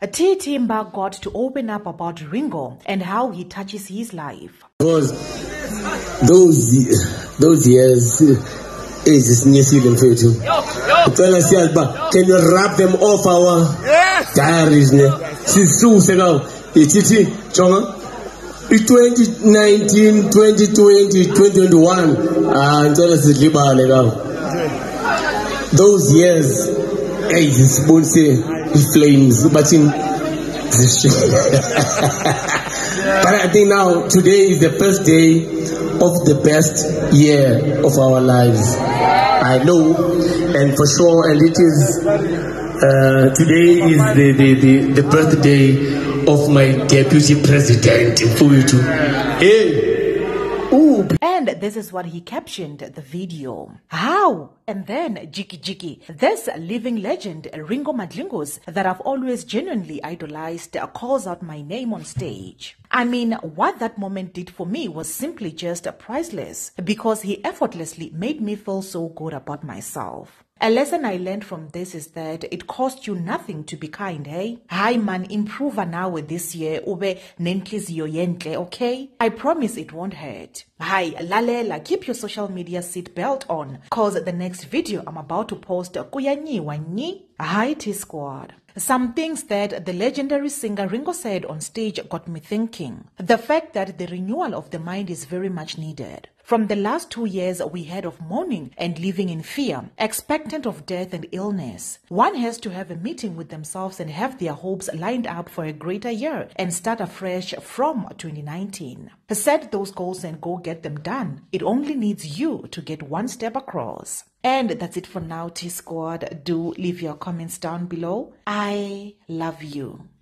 Ttmbha got to open up about Ringo and how he touches his life. Because those years is Nisilim Fetu. Can you wrap them off our diaries? It's 2019, 2020, 2021, those years, it's flames, but in but I think now today is the first day of the best year of our lives. I know, and for sure, and it is today is the birthday of my deputy president. Hey. Ooh. And this is what he captioned the video. How? And then Jiki, this living legend, Ringo Madlingozi, that I've always genuinely idolized, calls out my name on stage. I mean, what that moment did for me was simply just priceless, because he effortlessly made me feel so good about myself. A lesson I learned from this is that it costs you nothing to be kind, hey? Hi man, improve now this year, ube nenhliziyo yenhle, okay? I promise it won't hurt. Hi, lalela, keep your social media seatbelt on, cause the next video I'm about to post kuyanyiwa nyi. Hi T-Squad. Some things that the legendary singer Ringo said on stage got me thinking. The fact that the renewal of the mind is very much needed. From the last 2 years we had of mourning and living in fear, expectant of death and illness. One has to have a meeting with themselves and have their hopes lined up for a greater year and start afresh from 2019. Set those goals and go get them done. It only needs you to get one step across. And that's it for now, T-Squad. Do leave your comments down below. I love you.